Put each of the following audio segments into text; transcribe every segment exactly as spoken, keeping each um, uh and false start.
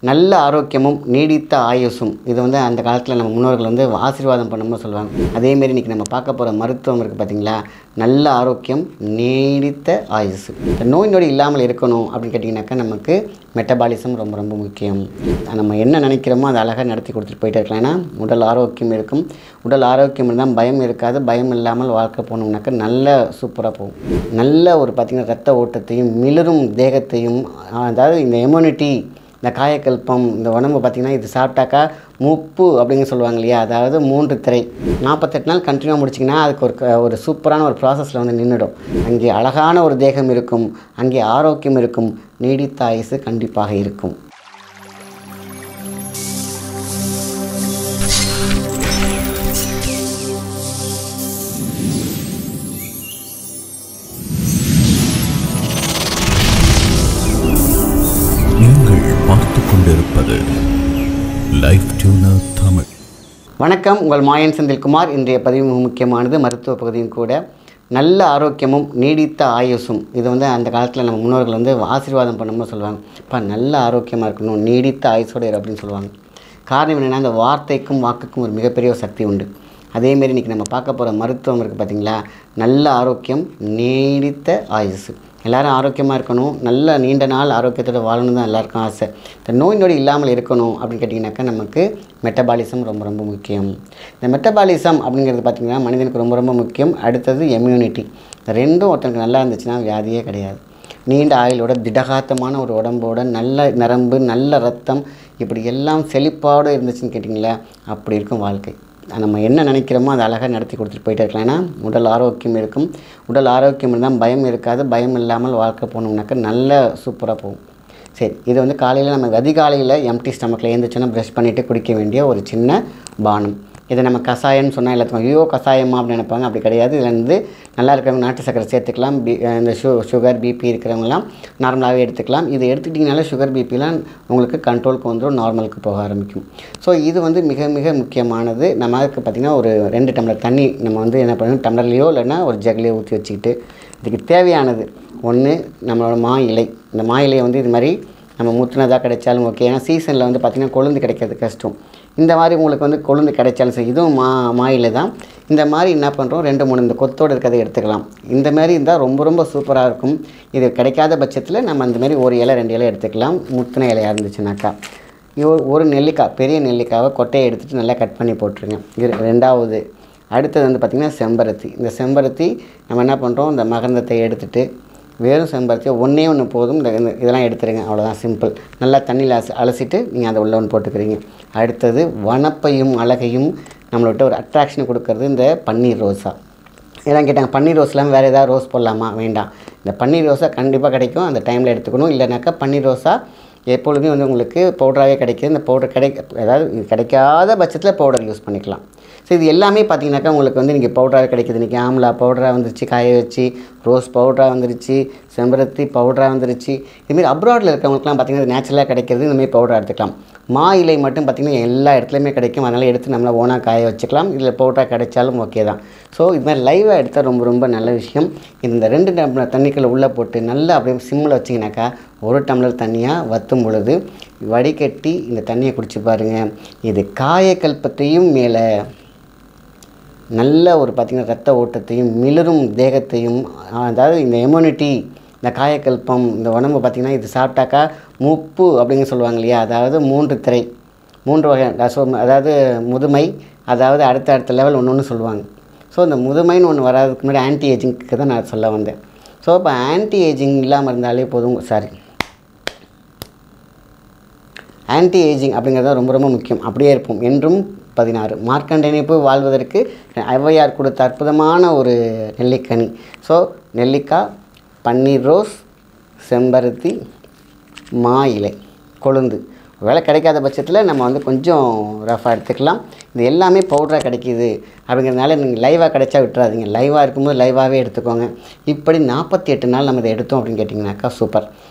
நல்ல ஆரோக்கியமும் நீடித்த ஆயுசும். இது வந்து அந்த காலத்தில் நம்ம முன்னோர்கள் வந்து ஆசீர்வாதம் பண்ணணும்னு சொல்லுவாங்க. அதேமாரி இன்றைக்கி நம்ம பார்க்க போகிற மருத்துவம் இருக்குது பார்த்திங்களா, நல்ல ஆரோக்கியம் நீடித்த ஆயுசு. நோய் நொடி இல்லாமல் இருக்கணும் அப்படின்னு கேட்டிங்கனாக்கா நமக்கு மெட்டபாலிசம் ரொம்ப ரொம்ப முக்கியம். நம்ம என்ன நினைக்கிறோமோ அதை அழகாக நடத்தி கொடுத்துட்டு போயிட்டே இருக்கலாம். ஏன்னா உடல் ஆரோக்கியம் இருக்கும். உடல் ஆரோக்கியம் இருந்தால் பயம் இருக்காது. பயம் இல்லாமல் வாழ்க்கை போகணும்னாக்கா நல்ல சூப்பராக போகும். நல்ல ஒரு பார்த்திங்கன்னா ரத்த ஓட்டத்தையும் மிளரும் தேகத்தையும், அதாவது இந்த இம்யூனிட்டி, இந்த காயக்கல்பம், இந்த உடம்பு பார்த்திங்கன்னா இது சாப்பிட்டாக்கா மூப்பு அப்படின்னு சொல்லுவாங்க இல்லையா, அதாவது மூன்று திரை நாற்பத்தெட்டு நாள் கண்டினியூவாக முடிச்சிங்கன்னா அதுக்கு ஒரு ஒரு சூப்பரான ஒரு ப்ராசஸில் வந்து நின்றுடும். அங்கே அழகான ஒரு தேகம் இருக்கும், அங்கே ஆரோக்கியம் இருக்கும், நீடித்த ஆயுசு கண்டிப்பாக இருக்கும். Life tuner Tamil. வணக்கம், உங்கள் மாயன் செந்தில்குமார். இன்றைய பதிவு மிக முக்கியமானது, மருத்துவ பகுதியும் கூட. நல்ல ஆரோக்கியமும் நீடித்த ஆயுசும். இது வந்து அந்த காலத்தில் நம்ம முன்னோர்கள் வந்து ஆசீர்வாதம் பண்ணணும்னு சொல்லுவாங்க. இப்போ நல்ல ஆரோக்கியமாக இருக்கணும், நீடித்த ஆயுசோடு இரு அப்படின்னு சொல்லுவாங்க. காரணம் என்னென்னா, அந்த வார்த்தைக்கும் வாக்குக்கும் ஒரு மிகப்பெரிய ஒரு சக்தி உண்டு. அதேமாரி இன்றைக்கி நம்ம பார்க்க போகிற மருத்துவம் இருக்குது பார்த்திங்களா, நல்ல ஆரோக்கியம் நீடித்த ஆயுசு. எல்லோரும் ஆரோக்கியமாக இருக்கணும், நல்ல நீண்ட நாள் ஆரோக்கியத்தோடு வாழணும் தான் எல்லாருக்கும் ஆசை. இந்த நோய் நொடி இல்லாமல் இருக்கணும் அப்படின்னு கேட்டிங்கனாக்கா நமக்கு மெட்டபாலிசம் ரொம்ப ரொம்ப முக்கியம். இந்த மெட்டபாலிசம் அப்படிங்கிறது பார்த்திங்கன்னா மனிதனுக்கு ரொம்ப ரொம்ப முக்கியம். அடுத்தது இம்யூனிட்டி. இந்த ரெண்டும் ஒருத்தனுக்கு நல்லா இருந்துச்சுன்னா வியாதியே கிடையாது. நீண்ட ஆயுளோட திடகாத்தமான ஒரு உடம்போட நல்ல நரம்பு, நல்ல ரத்தம், இப்படி எல்லாம் செழிப்பாடு இருந்துச்சுன்னு கேட்டிங்களா, அப்படி இருக்கும் வாழ்க்கை. நம்ம என்ன நினைக்கிறோமோ அதை அழகாக நடத்தி கொடுத்துட்டு போயிட்டே இருக்கலாம். ஏன்னா உடல் ஆரோக்கியம் இருக்கும். உடல் ஆரோக்கியம் இருந்தால் பயம் இருக்காது. பயம் இல்லாமல் வாழ்க்கை போகணும்னாக்கா நல்ல சூப்பராக போகும். சரி, இது வந்து காலையில் நம்ம அதிகாலையில் எம்டி ஸ்டமக்கில் எழுந்திரிச்சோன்னா ப்ரஷ் பண்ணிவிட்டு குடிக்க வேண்டிய ஒரு சின்ன பானம். இதை நம்ம கஷாயம்னு சொன்னால் எல்லாத்துக்கும் ஐயோ கஷாயமா அப்படின்னு நினைப்பாங்க. அப்படி கிடையாது. இதில் வந்து நல்லா இருக்கிறவங்க நாட்டு சக்கரை சேர்த்துக்கலாம். பி இந்த ஷு சுகர் பிபி இருக்கிறவங்களாம் நார்மலாகவே எடுத்துக்கலாம். இது எடுத்துக்கிட்டிங்கனால சுகர் பிபிலாம் உங்களுக்கு கண்ட்ரோலுக்கு வந்துடும், நார்மலுக்கு போக ஆரம்பிக்கும். ஸோ இது வந்து மிக மிக முக்கியமானது. நமக்கு பார்த்திங்கன்னா ஒரு ரெண்டு டம்ளர் தண்ணி நம்ம வந்து என்ன பண்ணணும், டம்ளர்லேயோ இல்லைன்னா ஒரு ஜக்லேயோ ஊற்றி வச்சுக்கிட்டு, இதுக்கு தேவையானது ஒன்று நம்மளோட மா இலை. இந்த மா இலையை வந்து இது மாதிரி நம்ம முத்துனதாக கிடைச்சாலும் ஓகே. ஏன்னா சீசனில் வந்து பார்த்திங்கன்னா கொழுந்து கிடைக்கிறது கஷ்டம். இந்த மாதிரி உங்களுக்கு வந்து கொழுந்து கிடைச்சாலும் சரி, இதுவும் மா மாயில தான். இந்த மாதிரி என்ன பண்ணுறோம், ரெண்டு மூணு இந்த கொத்தோடு இருக்கிறதை எடுத்துக்கலாம். இந்த மாதிரி இருந்தால் ரொம்ப ரொம்ப சூப்பராக இருக்கும். இது கிடைக்காத பட்சத்தில் நம்ம அந்த மாதிரி ஒரு இலை ரெண்டு இலை எடுத்துக்கலாம், முத்தின இலையாக இருந்துச்சுனாக்கா. ஒரு நெல்லிக்காய், பெரிய நெல்லிக்காவை கொட்டையை எடுத்துகிட்டு நல்லா கட் பண்ணி போட்டுருங்க. இது ரெண்டாவது. அடுத்தது வந்து பார்த்திங்கன்னா செம்பருத்தி. இந்த செம்பருத்தி நம்ம என்ன பண்ணுறோம், இந்த மகரந்தத்தை எடுத்துகிட்டு வெறும் செம்பருத்தி ஒன்றே ஒன்று போதும், இந்த இதெல்லாம் எடுத்துருங்க, அவ்வளோதான், சிம்பிள். நல்லா தண்ணியில் அலசி அலசிட்டு நீங்கள் அதை உள்ள ஒன்று போட்டுக்கிறீங்க. அடுத்தது வனப்பையும் அழகையும் நம்மள்கிட்ட ஒரு அட்ராக்ஷனை கொடுக்கறது இந்த பன்னீர் ரோஸா. இதெல்லாம் கேட்டாங்க, பன்னீர் ரோஸ்லாம் வேறு ஏதாவது ரோஸ் போடலாமா? வேண்டாம். இந்த பன்னீர் ரோஸா கண்டிப்பாக கிடைக்கும், அந்த டைமில் எடுத்துக்கணும். இல்லைனாக்கா பன்னீர் ரோஸா எப்பொழுதுமே வந்து உங்களுக்கு பவுடராகவே கிடைக்கிது. இந்த பவுடர் கிடை அதாவது கிடைக்காத பட்சத்தில் பவுடர் யூஸ் பண்ணிக்கலாம். ஸோ இது எல்லாமே பார்த்திங்கனாக்கா உங்களுக்கு வந்து நீங்கள் பவுடராக கிடைக்கிது. இன்றைக்கி ஆம்லா பவுடராக வந்துருச்சு, காய வச்சு, ரோஸ் பவுடராக வந்துருச்சு, செம்பருத்தி பவுடராக வந்துருச்சு. இதுமாரி அப்ராடில் இருக்கிறவங்களுக்குலாம் பார்த்திங்கன்னா நேச்சுரலாக கிடைக்கிறது. இந்தமாதிரி பவுடராக எடுத்துக்கலாம். மா இலை மட்டும் பார்த்திங்கன்னா எல்லா இடத்துலையுமே கிடைக்கும். அதனால் எடுத்து நம்மளை ஓனாக காய வச்சுக்கலாம். இதில் பவுடராக கிடைச்சாலும் ஓகே தான். ஸோ இது மாதிரி லைவாக எடுத்தால் ரொம்ப ரொம்ப நல்ல விஷயம். இந்த ரெண்டு டம்ளர் தண்ணிக்குள்ளே உள்ளே போட்டு நல்லா அப்படியே சிம்மில் வச்சிங்கனாக்கா ஒரு டம்ளர் தண்ணியாக வற்றும் பொழுது வடிகட்டி இந்த தண்ணியை குடிச்சு பாருங்கள். இது காயக்கல்பத்தையும் மேலே நல்ல ஒரு பார்த்திங்கன்னா ரத்த ஓட்டத்தையும் மிளரும் தேகத்தையும், அதாவது இந்த இம்யூனிட்டி, இந்த காயக்கல்பம், இந்த உடம்பு பார்த்திங்கன்னா இது சாப்பிட்டாக்கா மூப்பு அப்படின்னு சொல்லுவாங்க இல்லையா, அதாவது மூன்று திரை மூன்று வகை, அதாவது முதுமை, அதாவது அடுத்த அடுத்த லெவல் ஒன்று ஒன்று சொல்லுவாங்க. ஸோ இந்த முதுமைன்னு ஒன்று வராதுக்கு முன்னாடி ஆன்டி ஏஜிங்க்கு தான் நான் சொல்ல வந்தேன். ஸோ இப்போ ஆன்டி ஏஜிங் இல்லாமல் இருந்தாலே போதும். சாரி, ஆன்டி ஏஜிங் அப்படிங்கிறது ரொம்ப ரொம்ப முக்கியம். அப்படியே இருப்போம் என்றும் பதினாறு. மார்க்கண்டனிப்பு வாழ்வதற்கு ஔவையார் கொடுத்த அற்புதமான ஒரு நெல்லிக்கனி. ஸோ நெல்லிக்காய், பன்னீர் ரோஸ், செம்பருத்தி, மா இலை, கொழுந்து. ஒருவேளை கிடைக்காத பட்சத்தில் நம்ம வந்து கொஞ்சம் ரஃபாக எடுத்துக்கலாம். இது எல்லாமே பவுடராக கிடைக்கிது அப்படிங்கிறதுனால நீங்கள் லைவாக கிடைச்சா விட்டுறாதீங்க. லைவாக இருக்கும்போது லைவாகவே எடுத்துக்கோங்க. இப்படி நாற்பத்தி எட்டு நாள் நம்ம இதை எடுத்தோம் அப்படின்னு கேட்டிங்கனாக்கா சூப்பர்.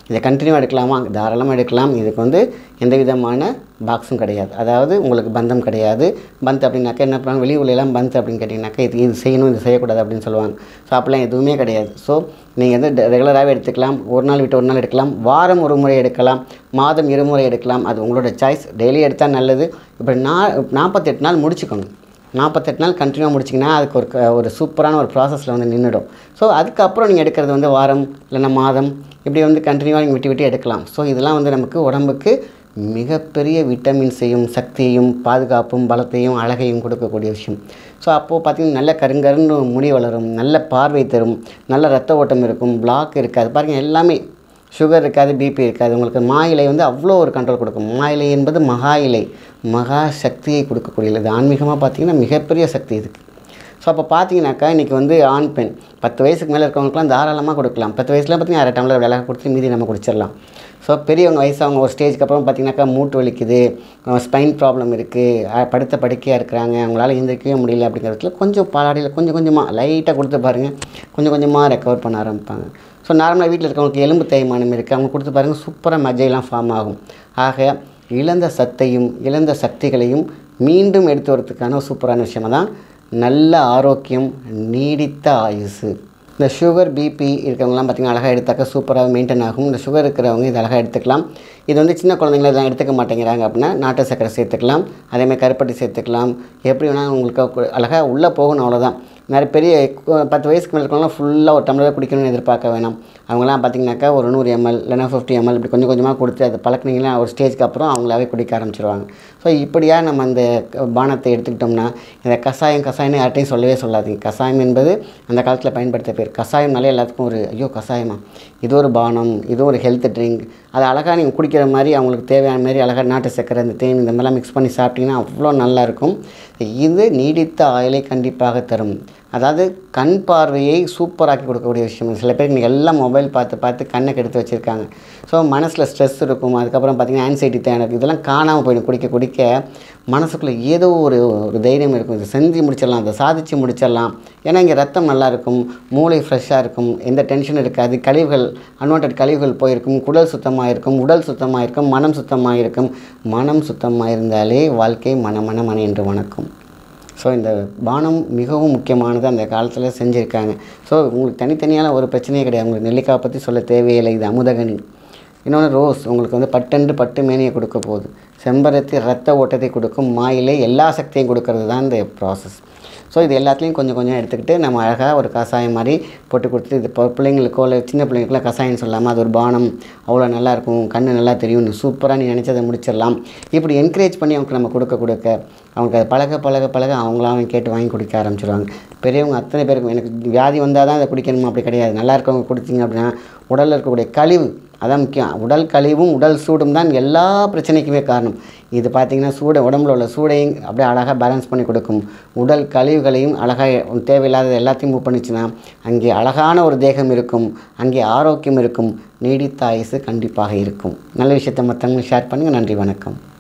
இதை கண்டினியூவாக எடுக்கலாமா, தாராளமாக எடுக்கலாம். இதுக்கு வந்து எந்த விதமான பாக்ஸும் கிடையாது, அதாவது உங்களுக்கு பந்தம் கிடையாது. பந்த் அப்படின்னாக்கா என்ன பண்ணுவாங்க, வெளி ஊர்லாம் பந்த் அப்படின்னு கேட்டிங்கனாக்கா இது இது செய்யணும் இது செய்யக்கூடாது அப்படின்னு சொல்லுவாங்க. ஸோ அப்படிலாம் எதுவுமே கிடையாது. ஸோ நீங்கள் வந்து ரெகுலராகவே எடுத்துக்கலாம், ஒரு நாள் விட்டு ஒரு நாள் எடுக்கலாம், வாரம் ஒரு முறை எடுக்கலாம், மாதம் இருமுறை எடுக்கலாம், அது உங்களோட சாய்ஸ். டெய்லி எடுத்தால் நல்லது. இப்போ நா நாற்பத்தெட்டு நாள் முடிச்சுக்கோங்க. நாற்பத்தெட்டு நாள் கண்டினியூவாக முடிச்சிங்கன்னா அதுக்கு ஒரு ஒரு சூப்பரான ஒரு ப்ராசஸில் வந்து நின்றுடும். ஸோ அதுக்கப்புறம் நீங்கள் எடுக்கிறது வந்து வாரம் இல்லைன்னா மாதம் இப்படி வந்து கண்டினியூவாக நீங்கள் விட்டு விட்டு எடுக்கலாம். ஸோ இதெல்லாம் வந்து நமக்கு உடம்புக்கு மிகப்பெரிய விட்டமின்ஸையும் சக்தியையும் பாதுகாப்பும் பலத்தையும் அழகையும் கொடுக்கக்கூடிய விஷயம். ஸோ அப்போது பார்த்திங்கன்னா நல்ல கருங்கருன்னு முடி வளரும், நல்ல பார்வை தரும், நல்ல ரத்த ஓட்டம் இருக்கும், பிளாக் இருக்காது. பாருங்கள் எல்லாமே சுகர் இருக்காது, பிபி இருக்காது. உங்களுக்கு மா இலை வந்து அவ்வளோ ஒரு கண்ட்ரோல் கொடுக்கும். மா இலை என்பது மகா இலை, மகா சக்தியை கொடுக்கக்கூடியது. இது ஆன்மீகமாக பார்த்திங்கன்னா மிகப்பெரிய சக்தி இதுக்கு. ஸோ அப்போ பார்த்தீங்கன்னாக்கா இன்றைக்கி வந்து ஆண் பெண் பத்து வயசுக்கு மேலே இருக்கவங்களுக்குலாம் தாராளமாக கொடுக்கலாம். பத்து வயசில் பார்த்திங்கன்னா அரை டம்ளர் விலக கொடுத்து மீதி நம்ம குடிச்சிடலாம். ஸோ பெரியவங்க வயசாக ஒரு ஸ்டேஜ்க்கு அப்புறம் பார்த்திங்கனாக்கா மூட்டு வலிக்குது, ஸ்பைன் ப்ராப்ளம் இருக்குது, படுத்த படுக்கையாக இருக்கிறாங்க, அவங்களால எழுந்திரிக்கவே முடியல அப்படிங்கிறதுல கொஞ்சம் பாலாடியில் கொஞ்சம் கொஞ்சமாக லைட்டாக கொடுத்து பாருங்கள், கொஞ்சம் கொஞ்சமாக ரெக்கவர் பண்ண ஆரம்பிப்பாங்க. ஸோ நார்மலாக வீட்டில் இருக்கவங்களுக்கு எலும்பு தேய்மானம் இருக்குது, அவங்க கொடுத்து பாருங்கள் சூப்பராக மஜ்ஜையெல்லாம் ஃபார்ம் ஆகும். ஆக இழந்த சத்தையும் இழந்த சக்திகளையும் மீண்டும் எடுத்து வரதுக்கான சூப்பரான விஷயமாக தான் நல்ல ஆரோக்கியம், நீடித்த ஆயுசு. இந்த சுகர் பிபி இருக்கிறவங்களாம் பார்த்திங்கன்னா அழகாக எடுத்தாக்கா சூப்பராக மெயின்டைன் ஆகும். இந்த சுகர் இருக்கிறவங்க இது அழகாக எடுத்துக்கலாம். இது வந்து சின்ன குழந்தைங்கள இதெல்லாம் எடுத்துக்க மாட்டேங்கிறாங்க அப்படின்னா நாட்டு சக்கரை சேர்த்துக்கலாம், அதேமாதிரி கருப்பட்டி சேர்த்துக்கலாம். எப்படி வேணால் உங்களுக்கு அழகாக உள்ளே போகணும், அவ்வளோதான். நிறைய பெரிய பத்து வயசுக்கு மேலே இருக்கவங்களாம் ஃபுல்லாக ஒரு டம்ளர் குடிக்கணும்னு எதிர்பார்க்க வேணாம். அவங்களாம் பார்த்திங்கனாக்கா ஒரு நூறு எம்எல் இல்லைனா ஃபிஃப்டி எம்எல் இப்படி கொஞ்சம் கொஞ்சமாக கொடுத்து அதை பழக்கினீங்கன்னா ஒரு ஸ்டேஜ்க்கு அப்புறம் அவங்களாவே குடிக்க ஆரம்பிச்சிருவாங்க. ஸோ இப்படியாக நம்ம அந்த பானத்தை எடுத்துக்கிட்டோம்னா இந்த கஷாயம் கஷாயம்னு யார்ட்டையும் சொல்லவே சொல்லாதீங்க. கஷாயம் என்பது அந்த காலத்தில் பயன்படுத்த பேர். கஷாயம்னாலே எல்லாத்துக்கும் ஒரு ஐயோ கஷாயமா, இது ஒரு பானம், இது ஒரு ஹெல்த் ட்ரிங்க், அதை அழகாக நீங்கள் குடிக்கிற மாதிரி அவங்களுக்கு தேவையான மாதிரி அழகாக நாட்டு சக்கரை இந்த தேன் இந்த மாதிரிலாம் மிக்ஸ் பண்ணி சாப்பிட்டிங்கன்னா அவ்வளோ நல்லாயிருக்கும். இது நீடித்த ஆயுளை கண்டிப்பாக தரும். அதாவது கண் பார்வையை சூப்பராக்கி கொடுக்கக்கூடிய விஷயம். சில பேருக்கு இன்றைக்கி எல்லாம் மொபைல் பார்த்து பார்த்து கண்ணை கெடுத்து வச்சுருக்காங்க. ஸோ மனசில் ஸ்ட்ரெஸ் இருக்கும், அதுக்கப்புறம் பார்த்திங்கன்னா ஆன்சைட்டி தேவை, இதெல்லாம் காணாமல் போயிடும். குடிக்க குடிக்க மனசுக்குள்ளே ஏதோ ஒரு ஒரு தைரியம் இருக்கும், இதை செஞ்சு முடிச்சிடலாம், அதை சாதித்து முடிச்சிடலாம். ஏன்னா இங்கே ரத்தம் நல்லா இருக்கும், மூளை ஃப்ரெஷ்ஷாக இருக்கும், எந்த டென்ஷனும் இருக்காது, கழிவுகள் அன்வான்ட் கழிவுகள் போயிருக்கும், குடல் சுத்தமாக இருக்கும், உடல் சுத்தமாக இருக்கும், மனம் சுத்தமாக இருக்கும். மனம் சுத்தமாக இருந்தாலே வாழ்க்கை மனமன மன என்று வணக்கம். ஸோ இந்த பானம் மிகவும் முக்கியமானது, அந்த காலத்தில் செஞ்சுருக்காங்க. ஸோ உங்களுக்கு தனித்தனியான ஒரு பிரச்சனையே கிடையாது. உங்களுக்கு நெல்லிக்காய் பற்றி சொல்ல தேவையில்லை, இது அமுதகனி. இன்னொன்று ரோஸ் உங்களுக்கு வந்து பட்டென்று பட்டு மேனியை கொடுக்க போகுது, செம்பருத்தி ரத்த ஓட்டத்தை கொடுக்கும், மாயிலை எல்லா சக்தியும் கொடுக்கறது தான் இந்த ப்ராசஸ். ஸோ இது எல்லாத்துலேயும் கொஞ்சம் கொஞ்சம் எடுத்துக்கிட்டு நம்ம அழகாக ஒரு கஷாயம் மாதிரி போட்டு கொடுத்துட்டு இது இப்போ பிள்ளைங்களுக்கோ இல்லை சின்ன பிள்ளைங்களுக்குலாம் கஷாயம் சொல்லாமல் அது ஒரு பானம் அவ்வளோ நல்லாயிருக்கும், கண் நல்லா தெரியும், சூப்பராக நீ நினச்சதை முடிச்சிடலாம். இப்படி என்கரேஜ் பண்ணி அவங்களுக்கு நம்ம கொடுக்க கொடுக்க அவங்களுக்கு அதை பழக பழக பழக அவங்களாம் கேட்டு வாங்கி குடிக்க ஆரம்பிச்சிடுவாங்க. பெரியவங்க அத்தனை பேருக்கும் எனக்கு வியாதி வந்தால் தான் அதை குடிக்கணுமா அப்படி கிடையாது. நல்லா இருக்கவங்க குடிச்சிங்க அப்படின்னா உடலில் இருக்கக்கூடிய கழிவு அதான் முக்கியம். உடல் கழிவும் உடல் சூடும் தான் எல்லா பிரச்சனைக்குமே காரணம். இது பார்த்திங்கன்னா சூடை உடம்புல உள்ள சூடையும் அப்படியே அழகாக பேலன்ஸ் பண்ணி கொடுக்கும். உடல் கழிவுகளையும் அழகாக தேவையில்லாத எல்லாத்தையும் மூவ் பண்ணிச்சுன்னா அங்கே அழகான ஒரு தேகம் இருக்கும், அங்கே ஆரோக்கியம் இருக்கும், நீடித்த ஆயுசு கண்டிப்பாக இருக்கும். நல்ல விஷயத்தை மற்றவங்களுக்கு ஷேர் பண்ணுங்கள். நன்றி, வணக்கம்.